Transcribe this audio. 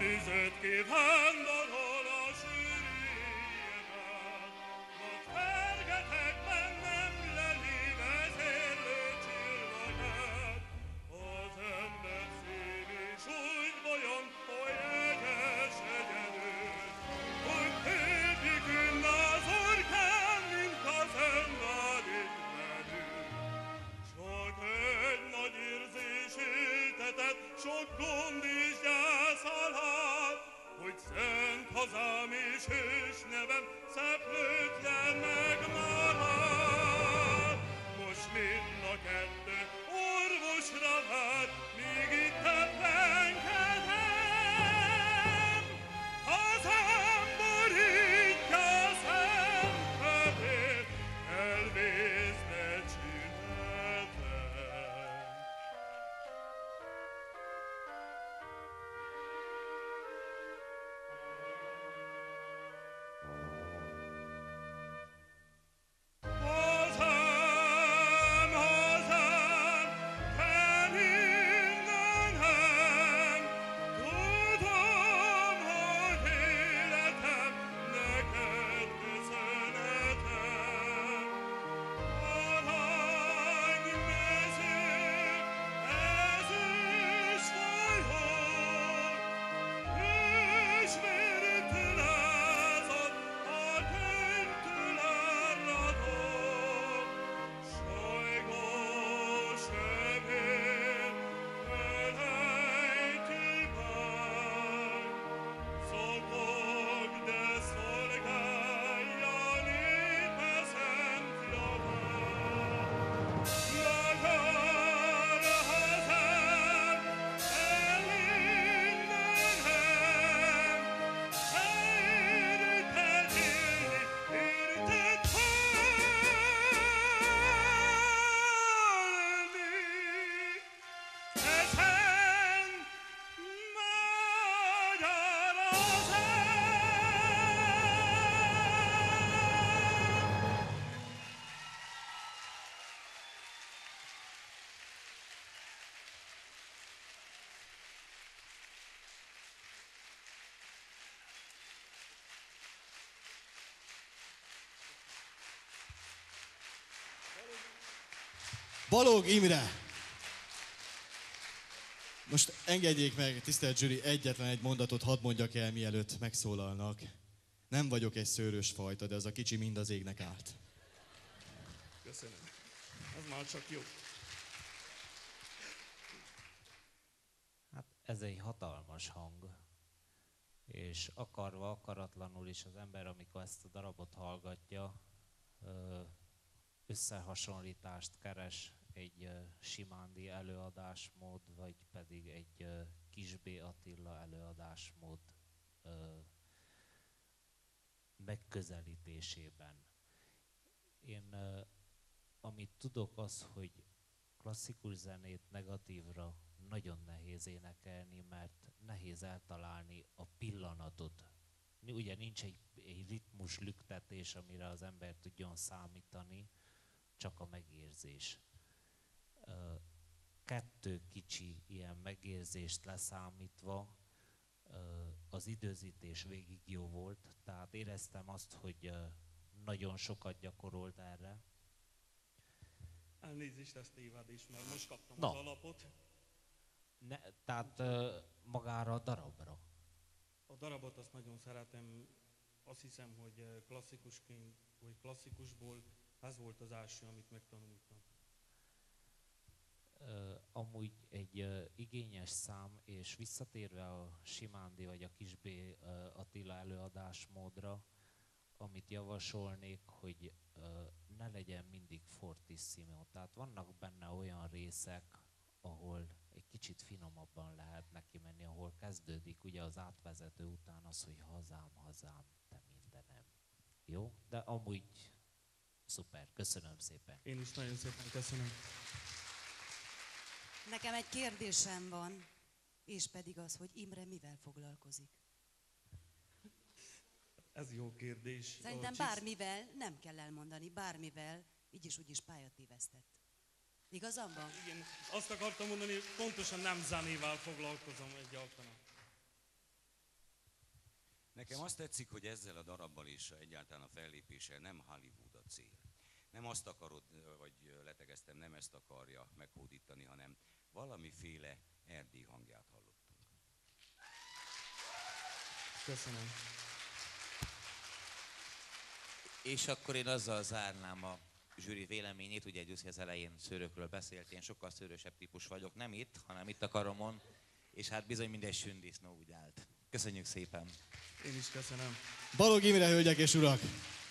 nézett ki vándorol a sűrűjében, ott fergetek bennem leli vezérlő csillagát. Az ember szív is úgy vajon, hogy jeges egyedül, úgy tépik ünn az orkán, mint az ember ittmenül. Csak egy nagy érzés éltetett, sok gond is gyászalhat, hogy szent hazám és hős nevem szeplőtlen megmarad. Most mind a kettő orvosra vár, míg itt teplenkedem. Hazám borítja szenvedélyt, elvész becsületem. Hazám, hazám, te mindenem, tudom, hogy életem neked köszönhetem. Aranymezők, ezüst folyók, hősvértől ázott, a könyvtől árradok. Sajgos övér, felejti már, szokog, de szolgálja népe szent javát. Magyar hazám, te mindenem, érted élni, érted halni. Te szent magyar hazám! Balogh Imre! Most engedjék meg, tisztelt zsűri, egyetlen egy mondatot hadd mondjak el, mielőtt megszólalnak. Nem vagyok egy szőrös fajta, de az a kicsi mind az égnek állt. Köszönöm. Ez már csak jó. Hát ez egy hatalmas hang, és akarva, akaratlanul is az ember, amikor ezt a darabot hallgatja, összehasonlítást keres egy Simándi előadásmód, vagy pedig egy Kis B. Attila előadásmód megközelítésében. Én amit tudok az, hogy klasszikus zenét negatívra nagyon nehéz énekelni, mert nehéz eltalálni a pillanatot. Ugye nincs egy ritmus lüktetés, amire az ember tudjon számítani, csak a megérzés. Kettő kicsi ilyen megérzést leszámítva, az időzítés végig jó volt, tehát éreztem azt, hogy nagyon sokat gyakorolt erre. Elnézést, ezt tévedés, mert most kaptam Na. az alapot. Tehát magára a darabra. A darabot azt nagyon szeretem, azt hiszem, hogy klasszikusként, vagy klasszikusból ez volt az első, amit megtanultam. Amúgy egy igényes szám, és visszatérve a Simándi vagy a Kis B. Attila előadásmódra, amit javasolnék, hogy ne legyen mindig fortissimo. Tehát vannak benne olyan részek, ahol egy kicsit finomabban lehet neki menni, ahol kezdődik ugye az átvezető után az, hogy hazám, hazám, te mindenem. Jó? De amúgy szuper, köszönöm szépen. Én is nagyon szépen köszönöm. Nekem egy kérdésem van, és pedig az, hogy Imre mivel foglalkozik. Ez jó kérdés. Szerintem bármivel, nem kell elmondani, bármivel, így is úgy is pályatévesztett. Igazam van? Igen, azt akartam mondani, hogy pontosan nem zenével foglalkozom egyáltalán. Nekem azt tetszik, hogy ezzel a darabbal és egyáltalán a fellépéssel nem Hollywood a cél. Nem azt akarod, vagy letegeztem, nem ezt akarja meghódítani, hanem valamiféle Erdély hangját hallottunk. Köszönöm. És akkor én azzal zárnám a zsűri véleményét, ugye Gyuszi az elején szőrökről beszélt, én sokkal szőrösebb típus vagyok, nem itt, hanem itt a karomon, és hát bizony minden sündisznó úgy állt. Köszönjük szépen! Én is köszönöm. Balog Imre, hölgyek és urak!